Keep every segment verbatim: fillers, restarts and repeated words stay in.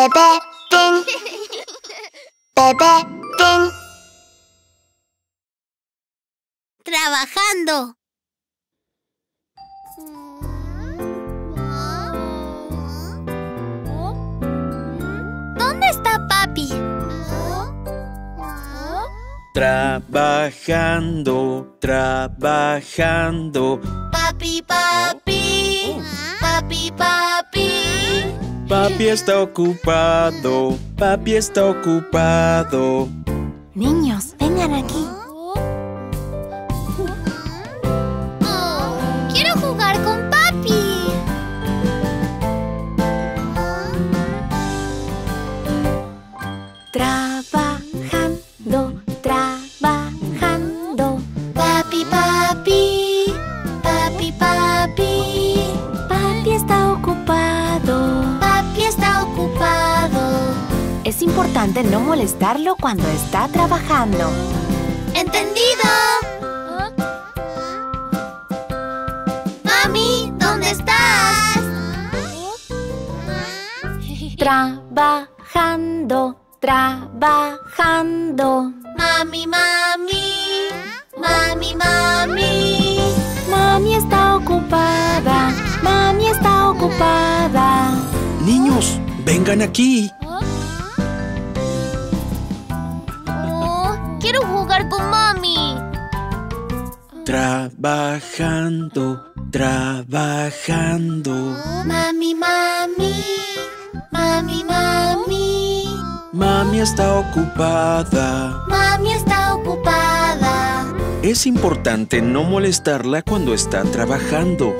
Bebé Pin. Bebé Pin. Trabajando. ¿Dónde está papi? Trabajando, trabajando. Papi, papi, papi, papi. Papi está ocupado, papi está ocupado. Niños, vengan aquí. Oh, quiero jugar con papi. Trabajando, trabajando. Papi, papi, papi, papi. Papi está ocupado. Papi está ocupado. Es importante no molestarlo cuando está trabajando. ¡Entendido! Mami, ¿dónde estás? Trabajando, trabajando. Mami, mami, mami, mami. Mami está ocupada. Mami está ocupada. Niños, vengan aquí. Oh, quiero jugar con mami. Trabajando, trabajando. Mami, mami, mami, mami. Mami está ocupada. Mami está ocupada. Es importante no molestarla cuando está trabajando.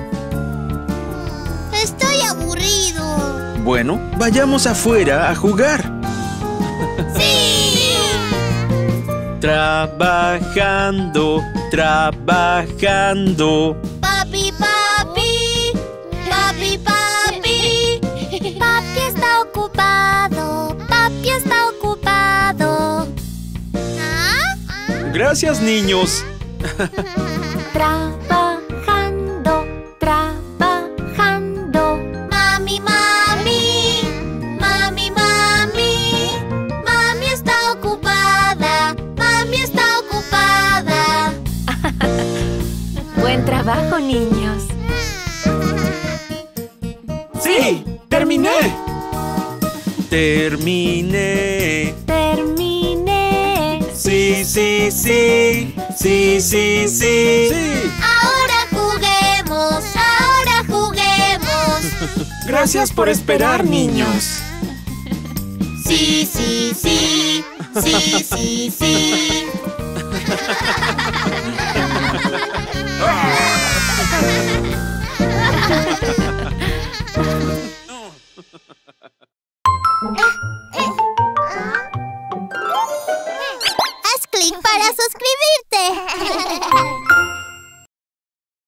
Estoy aburrido. Bueno, vayamos afuera a jugar. ¡Sí! Trabajando, trabajando. Papi, papi, papi, papi. Papi está ocupado. Papi está ocupado. ¿Ah? Gracias, niños. Trabajando, trabajando. Mami, mami, mami, mami. Mami está ocupada. Mami está ocupada. Buen trabajo, niños. ¡Sí! ¡Terminé! Terminé. Terminé. Sí, sí, sí. Sí, sí, sí. Sí. Ahora juguemos, ahora juguemos. Gracias por esperar, niños. Sí, sí, sí. Sí, sí, sí.